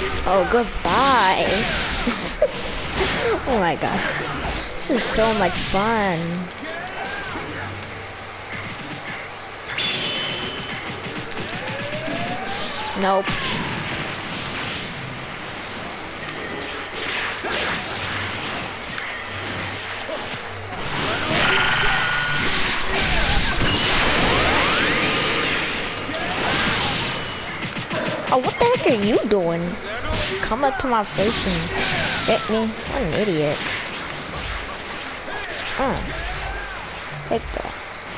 Oh, goodbye. Oh my god. This is so much fun. Nope. Oh, what the heck are you doing? Just come up to my face and hit me. What an idiot. Take that.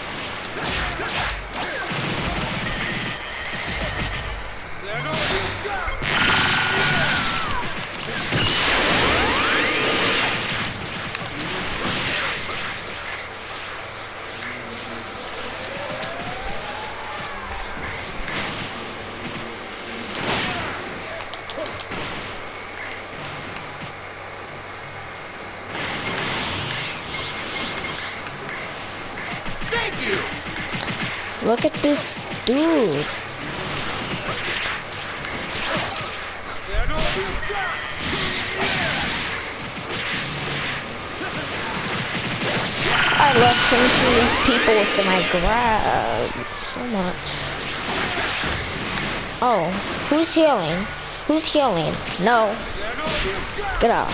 Look at this dude. I love finishing these people with my grab so much. Oh, who's healing? Who's healing? No. Get off.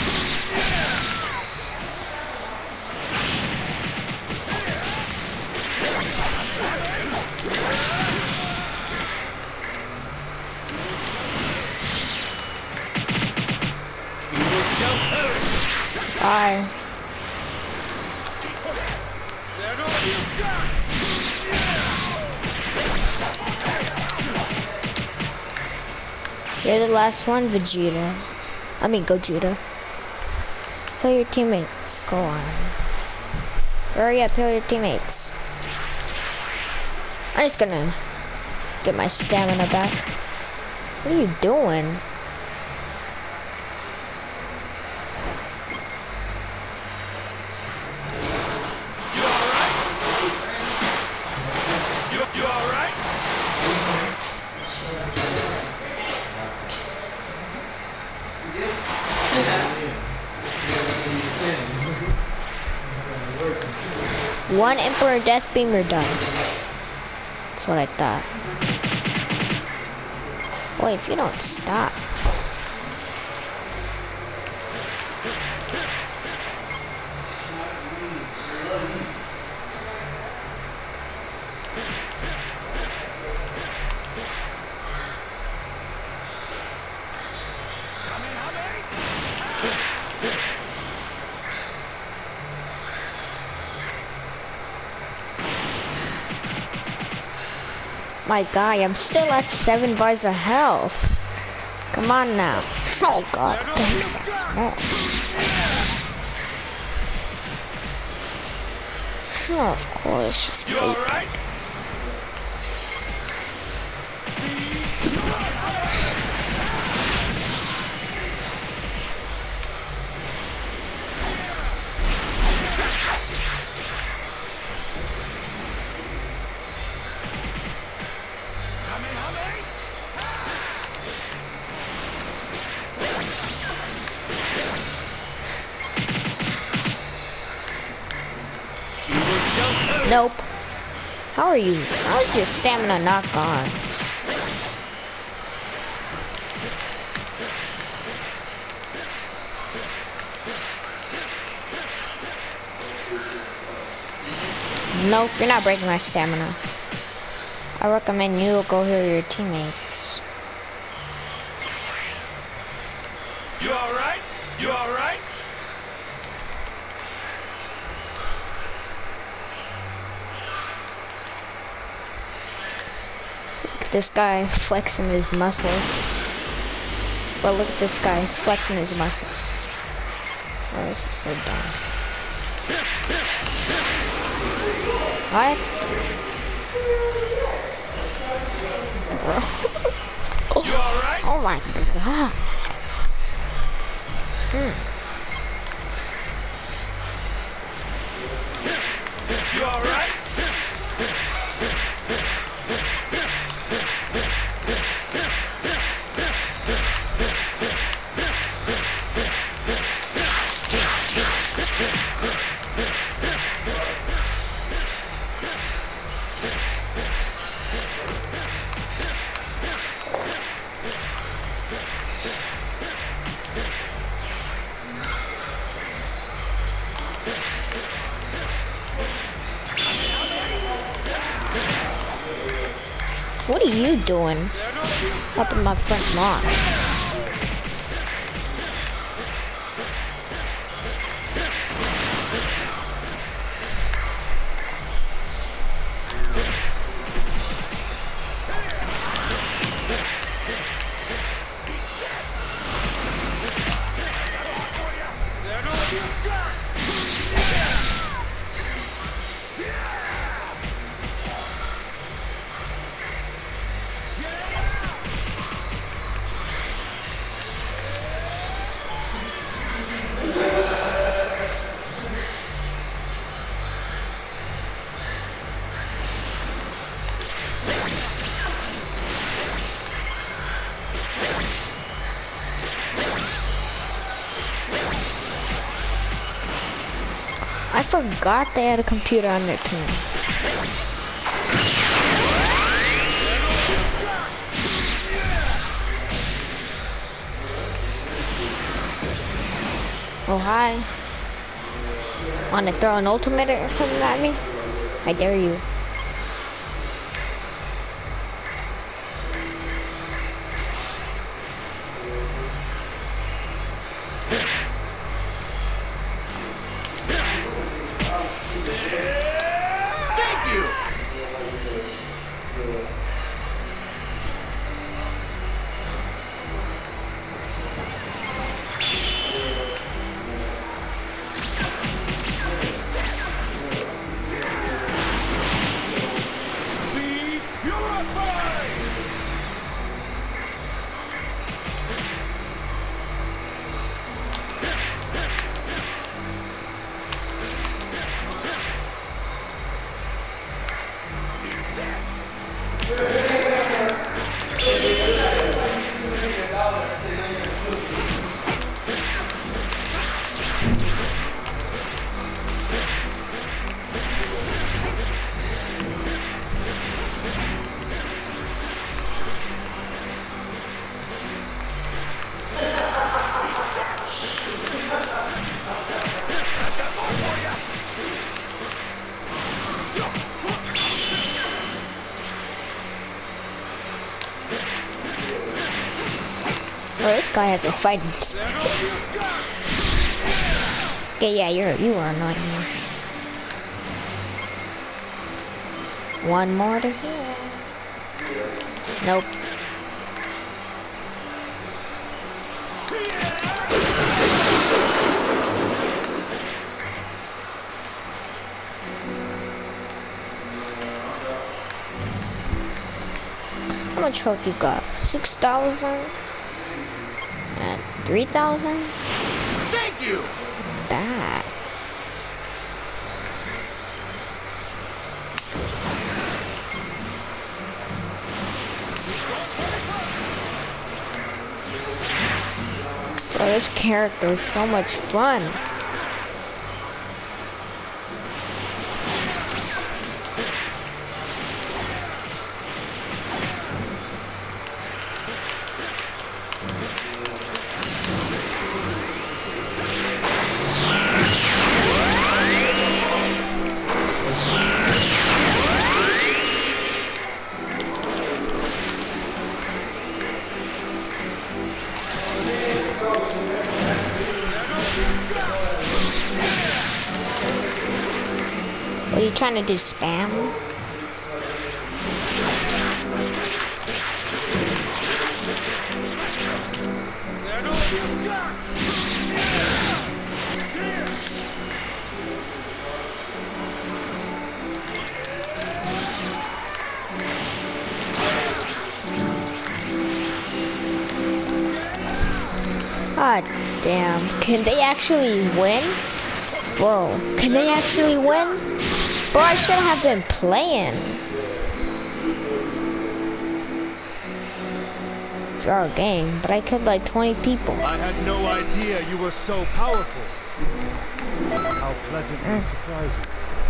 Bye. You're the last one, Vegeta. I mean, Gogeta. Heal your teammates. Go on. Hurry up, heal your teammates. I'm just gonna get my stamina back. What are you doing? One Emperor Death Beamer done. That's what I thought. Boy, if you don't stop. My guy, I'm still at 7 bars of health. Come on now. Oh god, thanks, that's small. Oh, of course. You alright? Nope. How are you? How is your stamina not gone? Nope, you're not breaking my stamina. I recommend you go heal your teammates. You alright? You alright? Look at this guy flexing his muscles. But look at this guy, he's flexing his muscles. Oh, this is so dumb. What? Bro. You alright? Oh my god. You alright? are you doing up in my front lawn? I forgot they had a computer on their team. Oh, hi. Wanna throw an ultimate or something at me? I dare you. Thank you. Be purified. Oh, this guy has a fighting spirit. Okay, yeah, you are annoying me. One more to heal. Nope. How much health you got? 6,000? And 3,000? Thank you. That. Bro, this character is so much fun. What are you trying to do, spam? God damn. Can they actually win? Bro, can they actually win? Bro, I shouldn't have been playing. Draw a game, but I killed like 20 people. I had no idea you were so powerful. How pleasantly surprising.